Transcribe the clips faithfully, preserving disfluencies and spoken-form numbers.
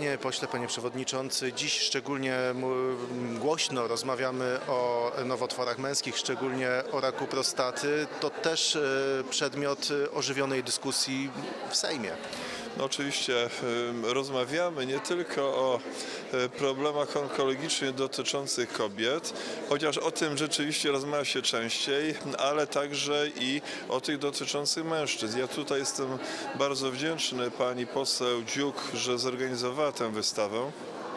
Panie pośle, panie przewodniczący, dziś szczególnie głośno rozmawiamy o nowotworach męskich, szczególnie o raku prostaty. To też przedmiot ożywionej dyskusji w Sejmie. No oczywiście rozmawiamy nie tylko o problemach onkologicznych dotyczących kobiet, chociaż o tym rzeczywiście rozmawia się częściej, ale także i o tych dotyczących mężczyzn. Ja tutaj jestem bardzo wdzięczny pani poseł Dziuk, że zorganizowała tę wystawę.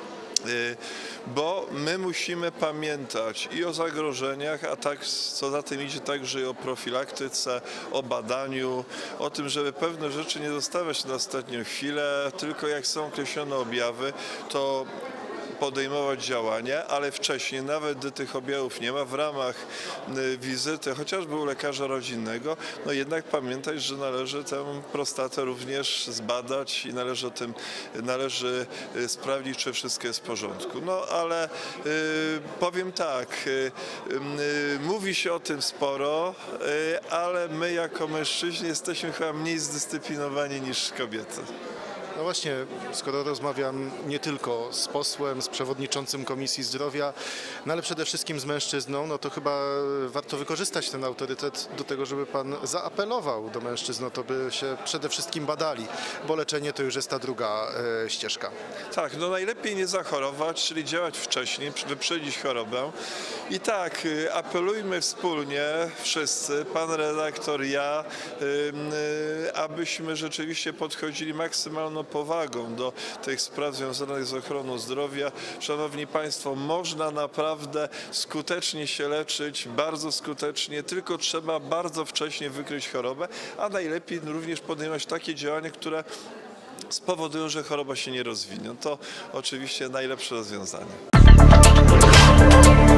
Bo my musimy pamiętać i o zagrożeniach, a tak, co za tym idzie, także i o profilaktyce, o badaniu, o tym, żeby pewne rzeczy nie zostawiać na ostatnią chwilę, tylko jak są określone objawy, to podejmować działania, ale wcześniej, nawet gdy tych objawów nie ma, w ramach wizyty chociażby u lekarza rodzinnego, no jednak pamiętać, że należy tę prostatę również zbadać i należy o tym, należy sprawdzić, czy wszystko jest w porządku. No ale y, powiem tak, y, y, mówi się o tym sporo, y, ale my jako mężczyźni jesteśmy chyba mniej zdyscyplinowani niż kobiety. No właśnie, skoro rozmawiam nie tylko z posłem, z przewodniczącym Komisji Zdrowia, no ale przede wszystkim z mężczyzną, no to chyba warto wykorzystać ten autorytet do tego, żeby pan zaapelował do mężczyzn, no to by się przede wszystkim badali, bo leczenie to już jest ta druga e, ścieżka. Tak, no najlepiej nie zachorować, czyli działać wcześniej, wyprzedzić chorobę. I tak, apelujmy wspólnie, wszyscy, pan redaktor, ja, yy, abyśmy rzeczywiście podchodzili maksymalną powagą do tych spraw związanych z ochroną zdrowia. Szanowni Państwo, można naprawdę skutecznie się leczyć, bardzo skutecznie, tylko trzeba bardzo wcześnie wykryć chorobę, a najlepiej również podejmować takie działania, które spowodują, że choroba się nie rozwinie. To oczywiście najlepsze rozwiązanie.